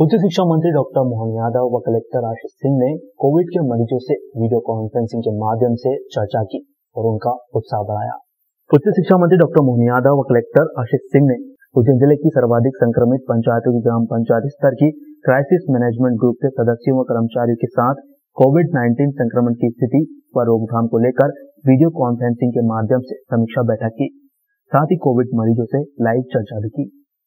उच्च शिक्षा मंत्री डॉक्टर मोहन यादव व कलेक्टर आशीष सिंह ने कोविड के मरीजों से वीडियो कॉन्फ्रेंसिंग के माध्यम से चर्चा की और उनका उत्साह बढ़ाया। उच्च शिक्षा मंत्री डॉक्टर मोहन यादव व कलेक्टर आशीष सिंह ने उज्जैन जिले की सर्वाधिक संक्रमित पंचायतों की ग्राम पंचायत स्तर की क्राइसिस मैनेजमेंट ग्रुप के सदस्यों व कर्मचारियों के साथ कोविड-19 संक्रमण की स्थिति व रोकथाम को लेकर वीडियो कॉन्फ्रेंसिंग के माध्यम से समीक्षा बैठक की। साथ ही कोविड मरीजों से लाइव चर्चा भी की।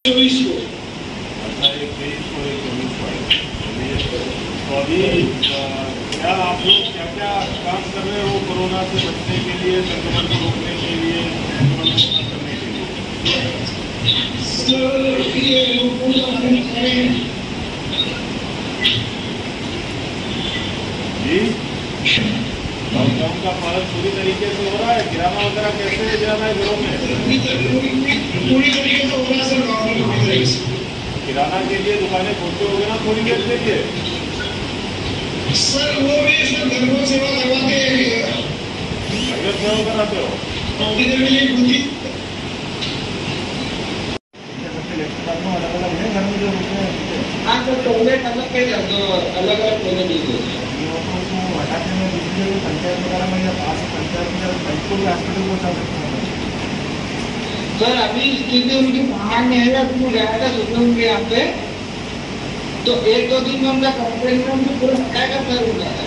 क्या आप लोग क्या काम कर रहे हो कोरोना से बचने के लिए, संक्रमण को रोकने के लिए, करने के लिए? जी, लॉकडाउन का पालन पूरी तरीके से हो रहा है? किराना वगैरह कैसे जा रहा है घरों में? पूरी तरीके से हो रहा है सर। गाँव में किराना के लिए दुकानें खोलते हो गए ना थोड़ी देर के लिए सर? वो भी सर घर सेवा करवाते हैं। घर सेवा कराते हो? हाँ तो टॉयलेट अलग पे कर दो, अलग अलग टॉयलेट दीजिए। हटाने में दूसरे पंचायत वगैरह में या पास पंचायत वगैरह को भी हॉस्पिटल को चल सकते हैं सर। अभी स्थिति उनकी बाहर नहीं है, तुम रहेगा सुनने उनके यहाँ पे तो 1-2 दिन में उनका कंप्लेंट में उनको पूरा हटाएगा सर।